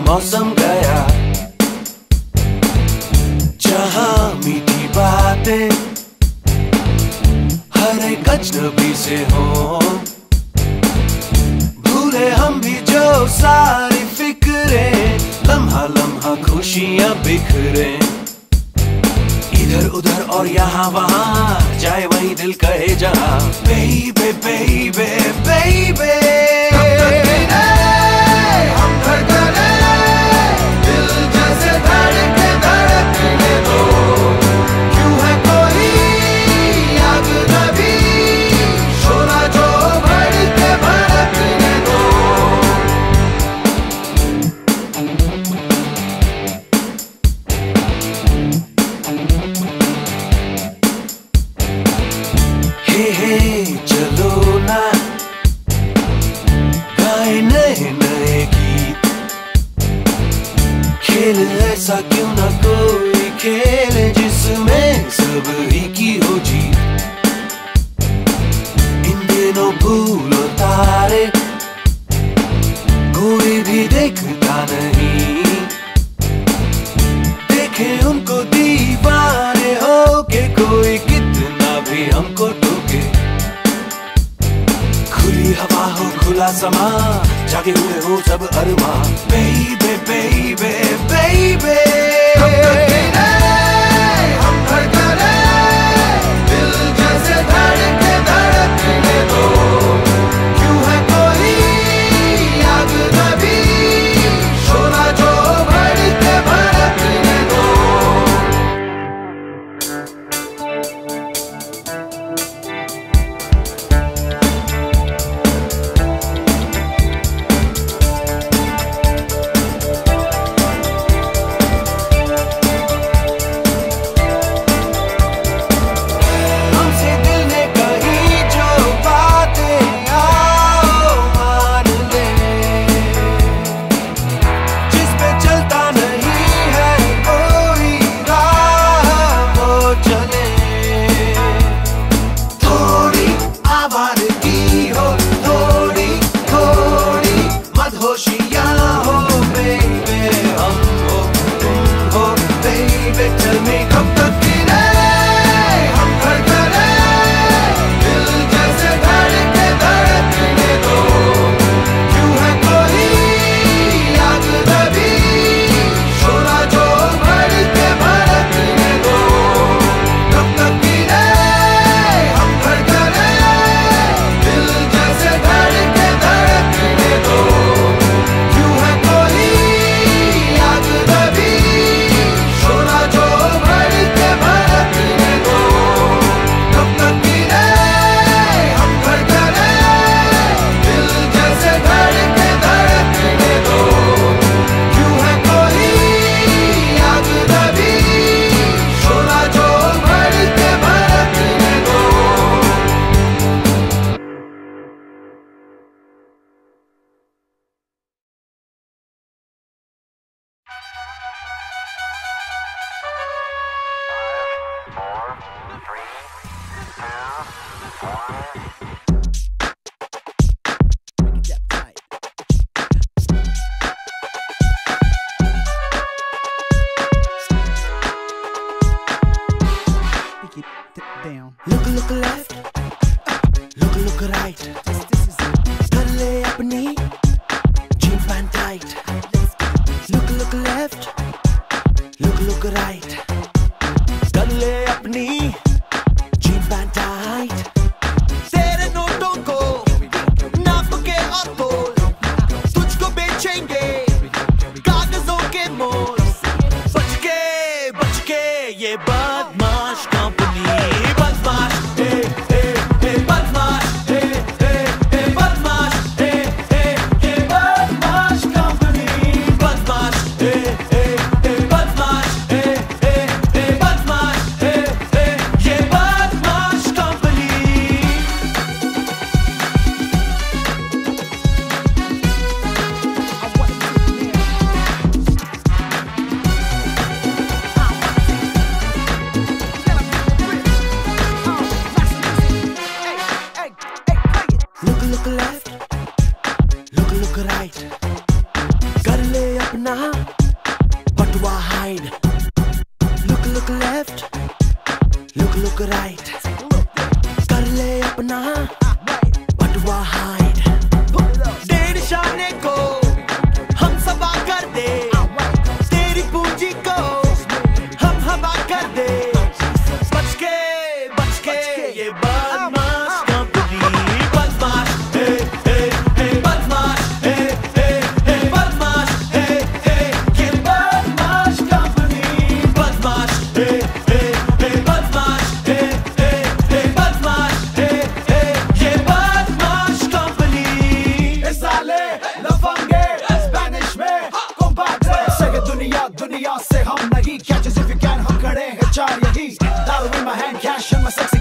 मौसम गया, जहां मीठी बातें हर एक अजनबी से हो, भूले हम भी जो सारी फिक्रें, लम्हा लम्हा खुशियां बिखरे, इधर उधर और यहाँ वहाँ, जाए वही दिल कहे जहाँ। Baby, baby, baby, हम धड़कने, दिल जैसे धड़के धड़कने दो, क्यों है कोई अजनबी, शोला जो भड़के भड़कने दो। हे चलो ना गाए नए नए गीत, खेल ऐसा क्यों ना कोई खेल जिसमें सब ही की हो जीत। इन दिनों भूलो तारे कोई भी देखता नहीं, देखे उनको दीवाने हो के कोई कितना भी हमको टोके। खुली हवा हो खुला समा, जागे हुए हो सब अरमा। Baby, baby, baby, हम धड़कने, दिल जैसे धड़के धड़कने दो, क्यों है कोई अजनबी, शोला जो भड़के भड़कने दो। हमसे दिल ने कही जो बातें आओ मान ले, जिस पे चलता नहीं है कोई राह वो चले। थोड़ी आवारगी हो, थोड़ी थोड़ी मदहोशियाँ हो, baby, हम हो तुम हो, baby, tell me कब तक गिरे हम धड़कने, दिल जैसे धड़के धड़कने दो, क्यों है कोई अजनबी, शोला जो भड़के भड़कने दो। कब तक गिरे हम धड़कने, दिल जैसे धड़के धड़कने दो, क्यों है कोई अजनबी, शोला जो भड़के भड़कने दो। कब तक गिरे हम धड़कने, दिल जैसे धड़के धड़कने दो, क्यों है कोई अजनबी, शोला जो भड़के भड़कने दो। Look left, look right. कर ले अपनी jean pant tight. Look left, look right. कर ले अपनी jean pant tight. तेरे नोटों को नाप के और तोल, तुझको बेचेंगे कागजों के मोल। बच के ये बदमाश कंपनी, बदमाश बदमाश बदमाश ये बदमाश कंपनी, बदमाश बदमाश बदमाश ये बदमाश company. Look left, look right. कर ले अपना अपना बटुआ हाइड, डेढ़ शाने को हम सबा कर दे, तेरी पूंजी को हम हवा कर दे। बच के ये बदमाश कंपनी, बदमाश हे हे हे, बदमाश हे हे हे, बदमाश हे हे, ये बदमाश कंपनी, बदमाश हे हे हे, बदमाश हे हे हे, बदमाश हे हे, ये बदमाश कंपनी। ए साले लफंगे स्पेनिश में compadre, सगे दुनिया से हम नहीं, catch us if you can, हम खड़े हैं चार यही, दारू in my hand, cash in my sexy